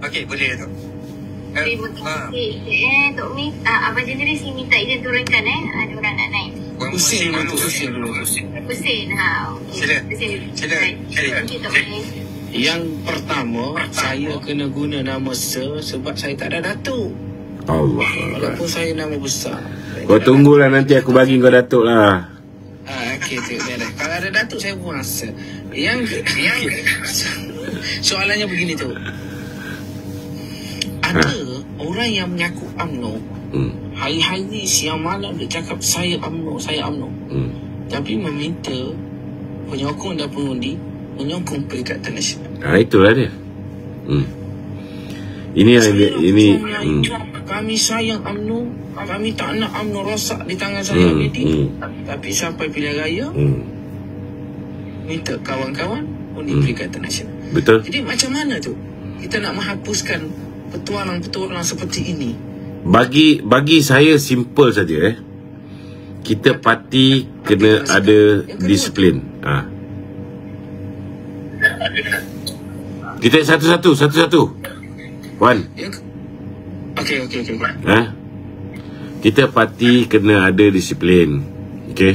Okey, boleh tu. Terima kasih Tok Mi. Abang Jeneris minta izin turunkan ada orang nak naik. Pusing dulu. Pusing. Sila. Thank you Tok Mi. Yang pertama, saya kena guna nama Sir sebab saya tak ada datuk. Allah. Walaupun saya nama besar. Kau tunggulah nanti aku bagi kau datuk lah. Okey, kalau ada datuk saya buang Sir. Yang soalannya begini tu. Ada orang yang mengaku UMNO, hari-hari siang malam dia cakap saya UMNO. Tapi meminta penyokong dan pengundi menyokong Perikatan Nasional. Itulah dia. Ini kami sayang UMNO, kami tak nak UMNO rosak di tangan saya ni. Tapi sampai pilihan raya minta kawan-kawan undi Perikatan Nasional. Betul. Jadi macam mana tu kita nak menghapuskan petualang-petualang seperti ini? Bagi saya simple saja kita parti kena ada disiplin. Kita satu-satu. Wan. Okey. Kita parti kena ada disiplin. Okey.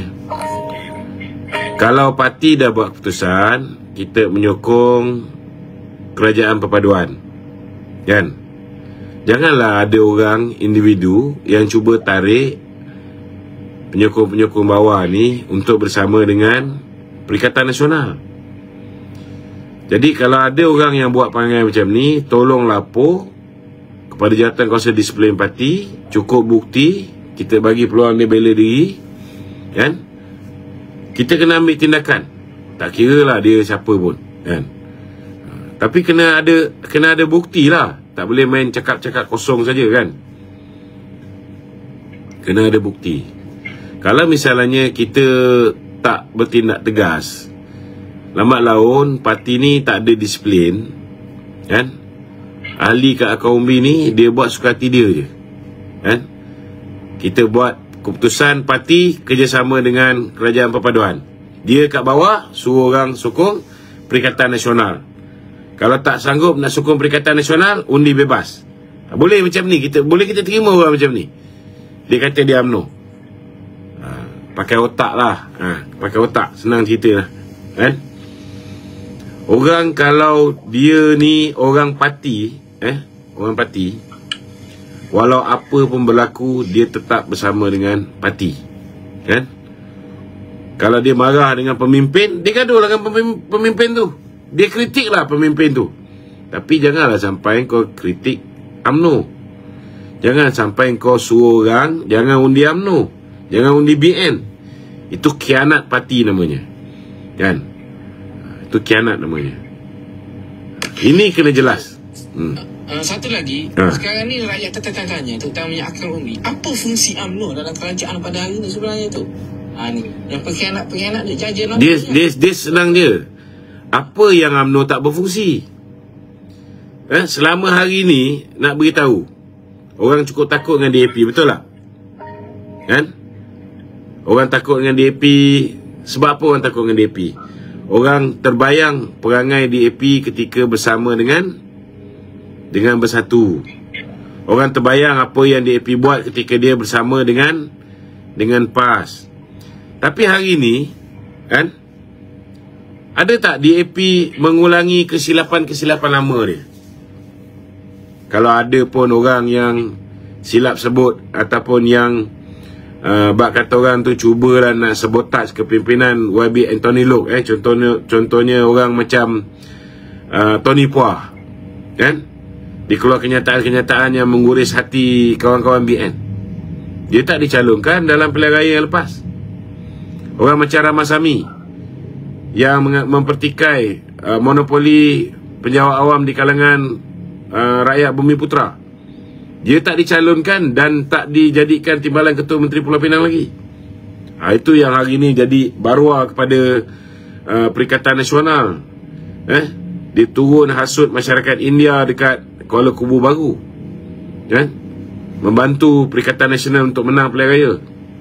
Kalau parti dah buat keputusan, kita menyokong kerajaan perpaduan. Kan? Janganlah ada orang individu yang cuba tarik penyokong-penyokong bawah ni untuk bersama dengan Perikatan Nasional. Jadi kalau ada orang yang buat perangai macam ni, tolong lapor kepada Jawatankuasa Disiplin Parti, cukup bukti, kita bagi peluang dia bela diri, kan? Kita kena ambil tindakan. Tak kira lah dia siapa pun, kan? Tapi kena ada bukti lah. Tak boleh main cakap-cakap kosong saja, kan? Kena ada bukti. Kalau misalnya kita tak bertindak tegas, lambat laun parti ni tak ada disiplin, kan? Ahli kat akaumbi ni dia buat suka hati dia je, kan? Kita buat keputusan parti kerjasama dengan kerajaan perpaduan. Dia kat bawah suruh orang sokong Perikatan Nasional. Kalau tak sanggup nak sokong Perikatan Nasional, undi bebas. Boleh macam ni, kita terima orang macam ni. Dia kata dia UMNO. Pakai otak lah. Pakai otak, senang cerita lah, kan? Orang kalau dia ni orang parti, orang parti, walau apa pun berlaku, dia tetap bersama dengan parti, kan? Kalau dia marah dengan pemimpin, dia gaduh dengan pemimpin tu. Dia kritik lah pemimpin tu. Tapi janganlah sampai kau kritik UMNO. Jangan sampai kau suruh orang jangan undi UMNO, jangan undi BN. Itu khianat parti namanya, kan? Itu khianat namanya. Ini kena jelas. Satu lagi, sekarang ni rakyat tertanya, terutamanya akal umbi, apa fungsi UMNO dalam kerajaan pada hari ni sebenarnya tu? Ni yang pengkhianat dia jajan. Dia senang dia. Apa yang UMNO tak berfungsi? Selama hari ni nak beritahu orang cukup takut dengan DAP, betul tak? Kan? Orang takut dengan DAP. Sebab apa orang takut dengan DAP? Orang terbayang perangai DAP ketika bersama dengan Bersatu. Orang terbayang apa yang DAP buat ketika dia bersama dengan PAS. Tapi hari ni, kan, ada tak DAP mengulangi kesilapan-kesilapan lama dia? Kalau ada pun orang yang silap sebut ataupun yang bak kata orang tu cubalah nak sabotaj kepimpinan YB Anthony Loke, contohnya orang macam Tony Puah, kan? Dikeluar kenyataan-kenyataan yang menguris hati kawan-kawan BN. Dia tak dicalonkan dalam pilihan raya yang lepas. Orang macam Ramasamy yang mempertikai monopoli penjawat awam di kalangan rakyat Bumi Putra, dia tak dicalonkan dan tak dijadikan timbalan Ketua Menteri Pulau Pinang lagi. Itu yang hari ni jadi baruah kepada Perikatan Nasional. Dia turun hasut masyarakat India dekat Kuala Kubu Baru, kan? Membantu Perikatan Nasional untuk menang pilihan raya.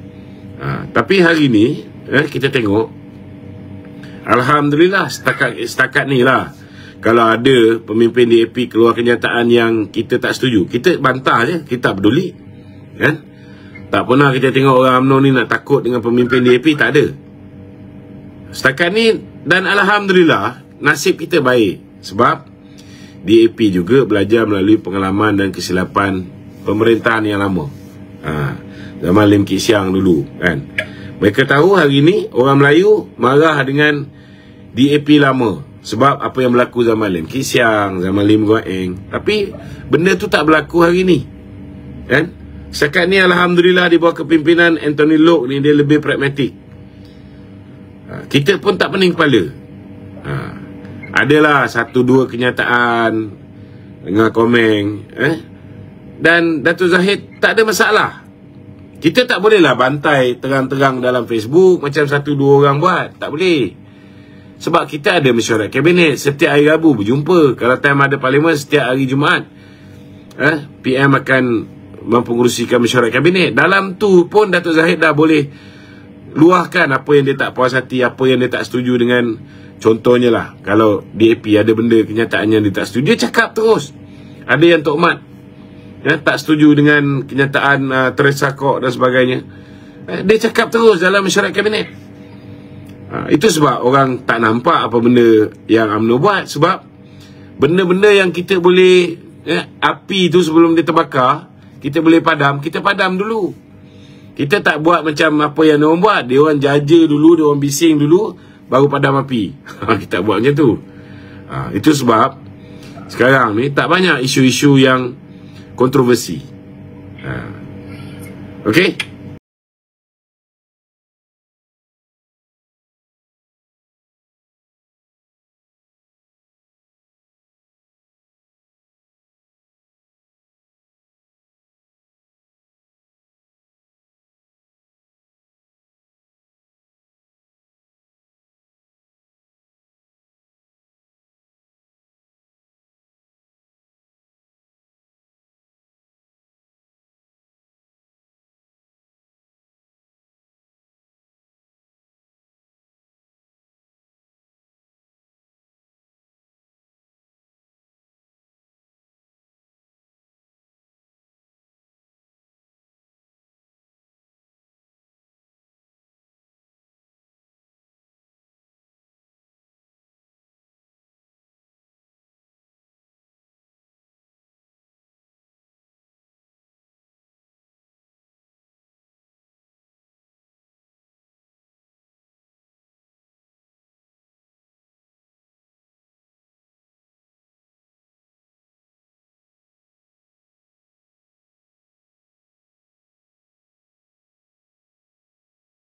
Tapi hari ni kita tengok, alhamdulillah setakat ni lah kalau ada pemimpin DAP keluar kenyataan yang kita tak setuju, kita bantah je, kita tak peduli, kan? Tak pernah kita tengok orang UMNO ni nak takut dengan pemimpin DAP, tak ada. Setakat ni, dan alhamdulillah nasib kita baik, sebab DAP juga belajar melalui pengalaman dan kesilapan pemerintahan yang lama. Zaman Lim Kit Siang dulu, kan? Mereka tahu hari ni orang Melayu marah dengan DAP lama sebab apa yang berlaku zaman Lim Kit Siang, zaman Lim Guan Eng. Tapi benda tu tak berlaku hari ni, kan? Setakat ni alhamdulillah di bawah kepimpinan Anthony Loke ni, dia lebih pragmatik. Kita pun tak pening kepala. Adalah satu dua kenyataan dengan komen, dan Datuk Zahid tak ada masalah. Kita tak bolehlah bantai terang-terang dalam Facebook macam satu dua orang buat. Tak boleh. Sebab kita ada mesyuarat kabinet. Setiap hari Rabu berjumpa. Kalau time ada parlimen, setiap hari Jumaat PM akan mempengerusikan mesyuarat kabinet. Dalam tu pun Datuk Zahid dah boleh luahkan apa yang dia tak puas hati, apa yang dia tak setuju dengan. Contohnya lah, kalau DAP ada benda kenyataan yang dia tak setuju, dia cakap terus. Ada yang Tok Mat tak setuju dengan kenyataan Teresa Kok dan sebagainya, dia cakap terus dalam mesyuarat kabinet. Itu sebab orang tak nampak apa benda yang UMNO buat. Sebab benda-benda yang kita boleh, api tu sebelum dia terbakar, kita boleh padam, kita padam dulu. Kita tak buat macam apa yang diorang buat. Diorang jaja dulu, diorang bising dulu, baru padam api. Kita buat macam tu. Itu sebab sekarang ni tak banyak isu-isu yang kontroversi. Okey?